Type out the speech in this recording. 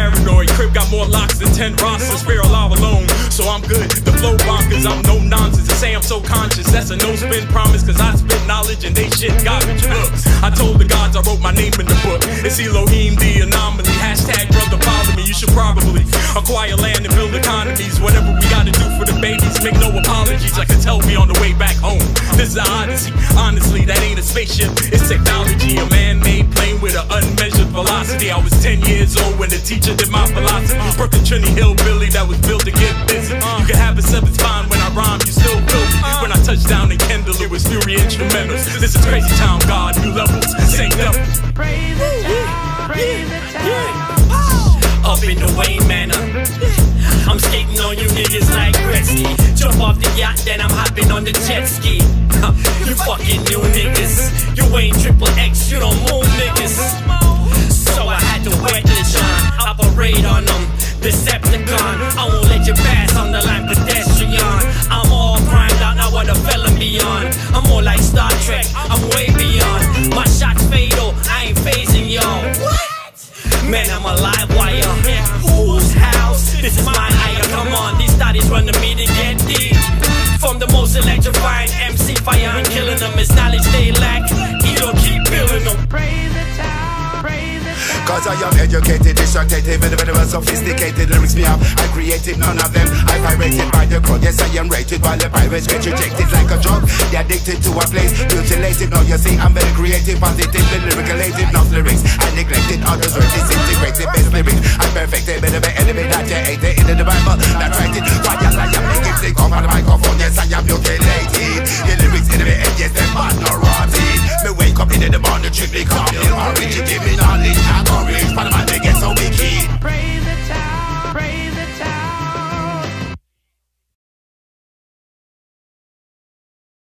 paranoid. Crib got more locks than 10 rosters. Fear alive alone, so I'm good. The flow bonkers, I'm no nonsense. They say I'm so conscious, that's a no spin promise. Cause I spit knowledge and they shit garbage. Look, I told the gods I wrote my name in the book. It's Elohim the Anomaly. Hashtag brother follow me. You should probably acquire land and build economies. Whatever we gotta do for the babies, make no apologies. Like to tell me on the way back home. This is an odyssey. Honestly, that ain't a spaceship, it's technology. A man-made plane with an unmeasured velocity. I was 10 years old when the teacher did my philosophy. Brooklyn Trinity hillbilly that was built to get busy. You can have a seventh spine when I rhyme, you still feel me. When I touched down in Kendall, it was Fury instrumentals. This is crazy town, God, new levels, same level. Praise the town, praise the town. Up in the Wayne Manor, I'm skating on you niggas like Gretzky. Jump off the yacht, then I'm hopping on the jet ski. You fucking new niggas, you ain't triple X, you don't move niggas. So I had to wet the John, operate on them, Decepticon. I won't let you pass on the line, pedestrian. I'm all primed out, now what a felon beyond. I'm more like Star Trek, I'm way beyond. My shot's fatal, I ain't phasing y'all. Man, I'm a live wire. Whose house? This is my ire. Come on, these studies run the meeting, get deep. From the most electrifying MC fire, I'm killing them. It's knowledge they lack. You don't keep building them. Praise the town, praise the town. Cause I am educated, destructive, individual, sophisticated. Lyrics me up, I created none of them. I pirated by the crowd, yes I am rated. While the pirates get rejected like a drug. They're addicted to a place, mutilated. Now you see I'm very creative, positive, and lyrical, not lyrics. I neglected others' words.